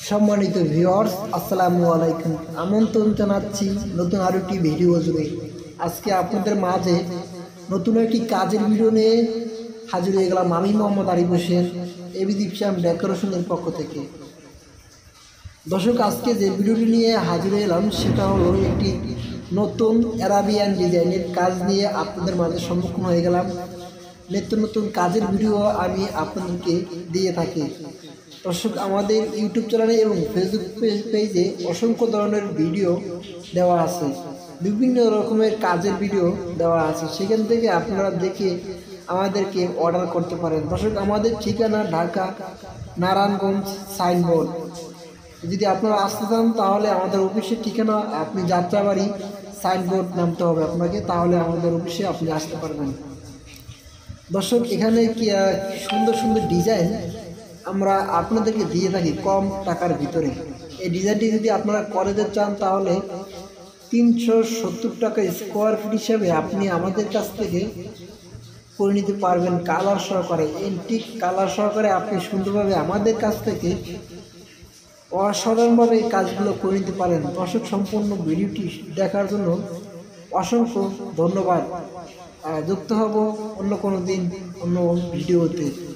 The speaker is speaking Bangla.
সম্মানিত ভিউয়ার্স, আসসালামু আলাইকুম। আমন্ত্রণ জানাচ্ছি নতুন আরও একটি ভিডিও জুড়ে। আজকে আপনাদের মাঝে নতুন একটি কাজের ভিডিও নিয়ে হাজির হয়ে গেলাম আমি মোহাম্মদ আরিফ হোসেন, এবি জিপসাম ডেকোরেশনের পক্ষ থেকে। দর্শক, আজকে যে ভিডিওটি নিয়ে হাজির হয়ে এলাম সেটা হলো একটি নতুন অ্যারাবিয়ান ডিজাইনের কাজ নিয়ে আপনাদের মাঝে সম্মুখীন হয়ে গেলাম। নিত্য নতুন কাজের ভিডিও আমি আপনাদেরকে দিয়ে থাকি। দর্শক, আমাদের ইউটিউব চ্যানেলে এবং ফেসবুক পেজে অসংখ্য ধরনের ভিডিও দেওয়া আছে, বিভিন্ন রকমের কাজের ভিডিও দেওয়া আছে, সেখান থেকে আপনারা দেখে আমাদেরকে অর্ডার করতে পারেন। দর্শক, আমাদের ঠিকানা ঢাকা নারায়ণগঞ্জ সাইনবোর্ড। যদি আপনারা আসতে চান তাহলে আমাদের অফিসের ঠিকানা আপনি যাত্রাবাড়ি সাইনবোর্ড নামতে হবে আপনাকে, তাহলে আমাদের অফিসে আপনি আসতে পারবেন। দর্শক, এখানে কি সুন্দর সুন্দর ডিজাইন আমরা আপনাদেরকে দিয়ে থাকি কম টাকার ভিতরে। এই ডিজাইনটি যদি আপনারা করে দিতে চান তাহলে 370 টাকা স্কোয়ার ফিট হিসাবে আপনি আমাদের কাছ থেকে করে নিতে পারবেন। কালার সহকারে, এন্টিক কালার সহকারে আপনি সুন্দরভাবে আমাদের কাছ থেকে অসাধারণভাবে এই কাজগুলো করে নিতে পারেন। দর্শক, সম্পূর্ণ ভিডিওটি দেখার জন্য অসংখ্য ধন্যবাদ। যুক্ত হব অন্য কোনো দিন অন্য ভিডিওতে।